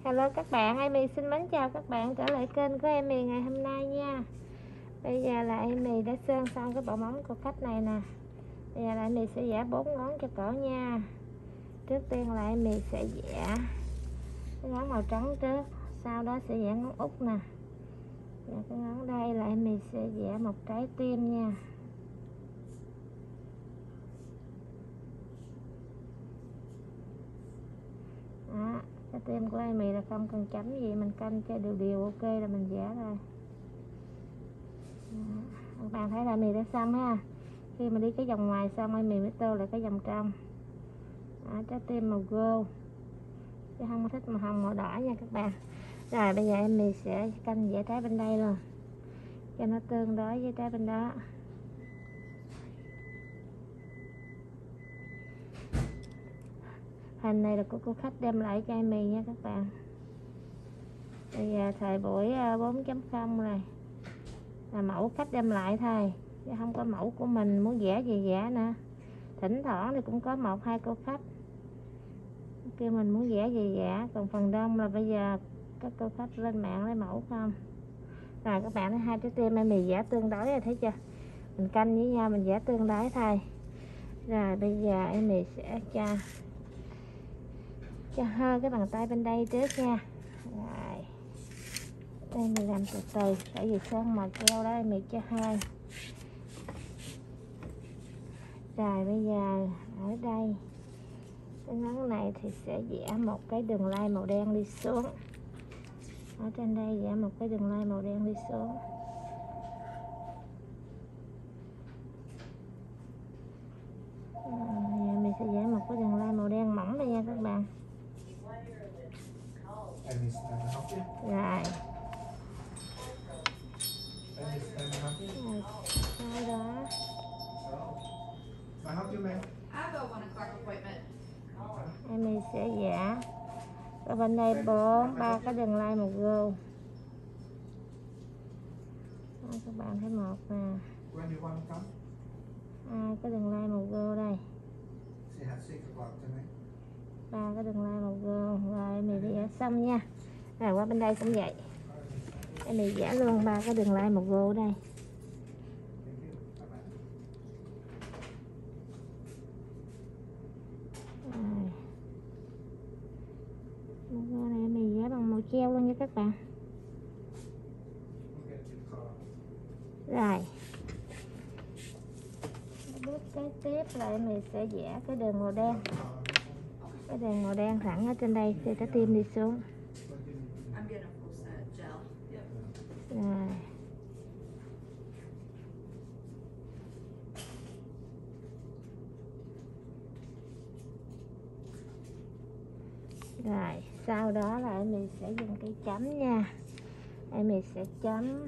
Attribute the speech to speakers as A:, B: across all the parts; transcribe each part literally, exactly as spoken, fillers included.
A: Hello các bạn, Amy xin mến chào các bạn trở lại kênh của Amy ngày hôm nay nha. Bây giờ là Amy đã sơn xong cái bộ móng của khách này nè. Bây giờ là Amy sẽ vẽ bốn ngón cho cổ nha. Trước tiên là Amy sẽ vẽ cái ngón màu trắng trước, sau đó sẽ vẽ ngón út nè. Và cái ngón đây là Amy sẽ vẽ một trái tim nha. Đó, cái tim của Amy là không cần chấm gì, mình canh cho đều đều ok là mình vẽ rồi. Đó, các bạn thấy là Amy đã xong ha. Khi mà đi cái vòng ngoài xong Amy mới tô lại cái vòng trong. Đó, trái tim màu gold chứ không có thích màu hồng màu đỏ nha các bạn. Rồi bây giờ Amy sẽ canh vẽ trái bên đây luôn cho nó tương đối với trái bên đó. Hình này là của cô khách đem lại cho Amy nha các bạn. Bây giờ thời buổi bốn chấm không rồi, là mẫu khách đem lại thôi chứ không có mẫu của mình muốn vẽ gì vẽ nữa. Thỉnh thoảng thì cũng có một hai cô khách kêu mình muốn vẽ gì vẽ, còn phần đông là bây giờ các cô khách lên mạng lấy mẫu không. Rồi các bạn thấy hai trái tim Amy vẽ tương đối rồi, thấy chưa? Mình canh với nhau mình vẽ tương đối thôi. Rồi bây giờ Amy sẽ cho cho hơi cái bàn tay bên đây trước nha. Rồi đây mình làm từ từ, tại vì sơn màu keo đó Amy cho hơi. Rồi bây giờ ở đây cái ngón này thì sẽ vẽ một cái đường line màu đen đi xuống. Ở trên đây vẽ một cái đường line màu đen đi xuống. Rồi, mình sẽ vẽ một cái đường line màu đen mỏng đây nha các bạn. Rồi. Rồi, sau đó Amy sẽ vẽ ở bên đây bốn ba cái đường line màu gold. Đó, các bạn thấy một nè, hai cái đường line màu gold đây, ba cái đường line màu gold. Rồi Amy vẽ xong nha. Rồi qua bên đây cũng vậy, Amy vẽ luôn ba cái đường line màu gold đây. Rồi này Amy vẽ bằng màu treo luôn nha các bạn. Rồi bước kế tiếp là mình sẽ vẽ cái đường màu đen, cái đường màu đen thẳng ở trên đây thì trái tim đi xuống. Rồi rồi sau đó là mình sẽ dùng cái chấm nha. Mình sẽ chấm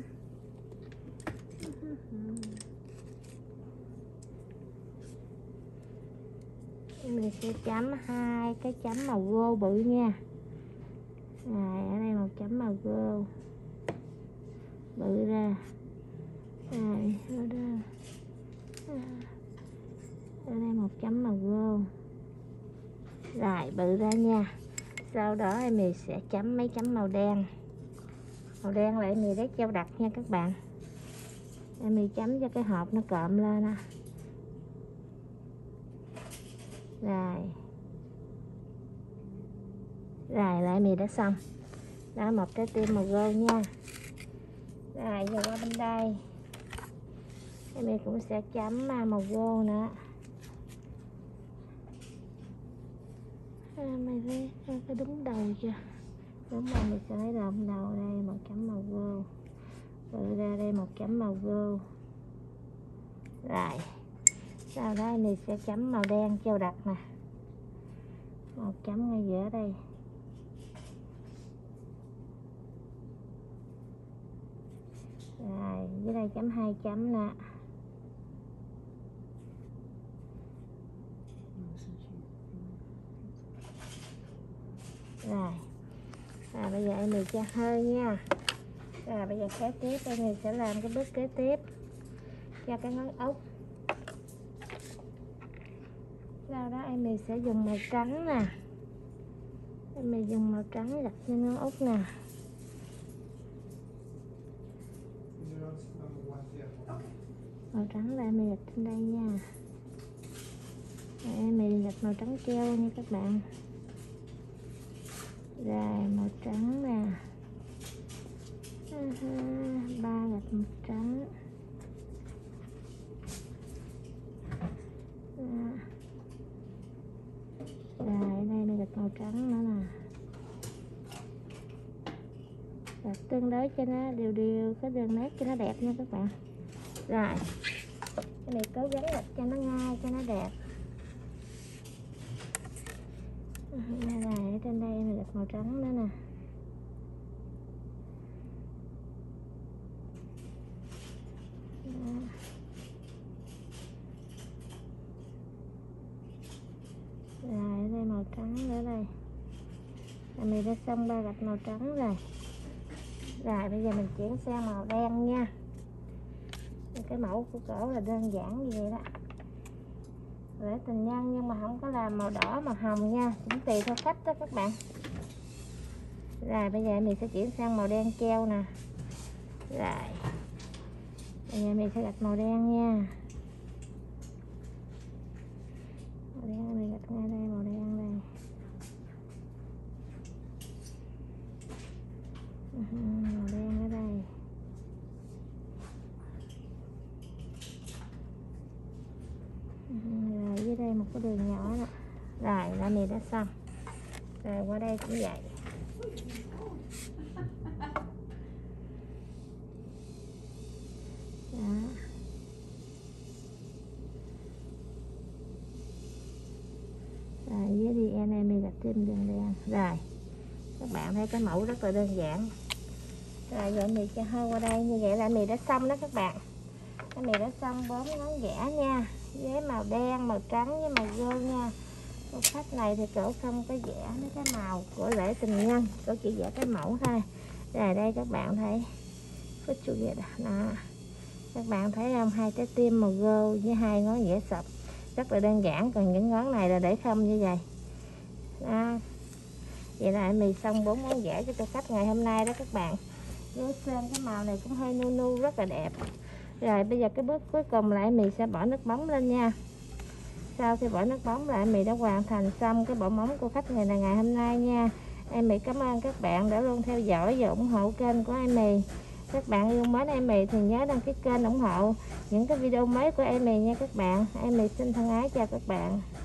A: mình sẽ chấm hai cái chấm màu gold bự nha. Rồi ở đây một chấm màu gold bự ra. Rồi ở đây, ở đây một chấm màu gold rồi bự ra nha. Sau đó mình sẽ chấm mấy chấm màu đen. Màu đen lại mình lấy treo đặc nha các bạn. Mình chấm cho cái hộp nó cộm lên nè. Rồi rồi lại mình đã xong. Đó, một trái tim màu gold nha. Rồi giờ qua bên đây mình cũng sẽ chấm màu gold nữa. À, mày thấy có đúng đầu chưa? Đúng rồi, mình sẽ lấy lộn đầu đây một chấm màu gold bự ra, đây một chấm màu gold. Rồi sau đó mình sẽ chấm màu đen treo đặc nè, một chấm ngay giữa đây. Rồi dưới đây chấm hai chấm nè. Rồi à, bây giờ em mình cho hơi nha. Rồi bây giờ kế tiếp em mình sẽ làm cái bước kế tiếp cho cái ngón ốc. Sau đó em mình sẽ dùng màu trắng nè. em mì dùng màu trắng gạch cho nó út nè. Màu trắng là em mì gạch trên đây nha. Em mì gạch màu trắng treo nha các bạn. Rồi màu trắng nè. Ba gạch màu trắng. Rồi đây là gạch màu trắng nữa nè. Gạch tương đối cho nó đều đều cái đường nét cho nó đẹp nha các bạn. Rồi cái này cố gắng gạch cho nó ngay cho nó đẹp. Rồi ở trên đây là gạch màu trắng nữa nè. Rồi ở đây màu trắng nữa đây. Mình đã xong ba gạch màu trắng rồi. Rồi bây giờ mình chuyển sang màu đen nha. Cái mẫu của cổ là đơn giản như vậy đó. Lễ tình nhân nhưng mà không có làm màu đỏ màu hồng nha, cũng tùy theo khách đó các bạn. Rồi bây giờ mình sẽ chuyển sang màu đen treo nè. Rồi bây giờ mình sẽ gạch màu đen nha. Màu đen mình gạch ngay đây, màu đen đây. Màu đen ở đây. Rồi dưới đây một cái đường nhỏ đó. Rồi là mình đã xong. Rồi qua đây cũng vậy. Đó. Rồi dưới đi em này mình gạch thêm đường đen. Rồi các bạn thấy cái mẫu rất là đơn giản. Rồi giờ mình cho hơi qua đây, như vậy là mình đã xong đó các bạn. Cái mình đã xong bốn ngón vẽ nha, với màu đen, màu trắng với màu gold nha. Cô khách này thì cổ không có vẽ mấy cái màu của lễ tình nhân, cổ chỉ vẽ cái mẫu thôi. Rồi đây các bạn thấy có chủ nghĩa đó. Các bạn thấy không, hai trái tim màu gold với hai ngón vẽ sập rất là đơn giản, còn những ngón này là để không như vậy đó. Vậy là mì xong bốn món vẽ cho tôi khách ngày hôm nay đó các bạn. Với sơn cái màu này cũng hơi nu nu rất là đẹp. Rồi bây giờ cái bước cuối cùng lại mì sẽ bỏ nước mắm lên nha. Sau khi bỏ nước mắm lại mì đã hoàn thành xong cái bộ móng của khách ngày là ngày hôm nay nha. Em mì cảm ơn các bạn đã luôn theo dõi và ủng hộ kênh của em mì. Các bạn yêu mến em mì thì nhớ đăng ký kênh ủng hộ những cái video mới của em mì nha các bạn. Em mì xin thân ái chào các bạn.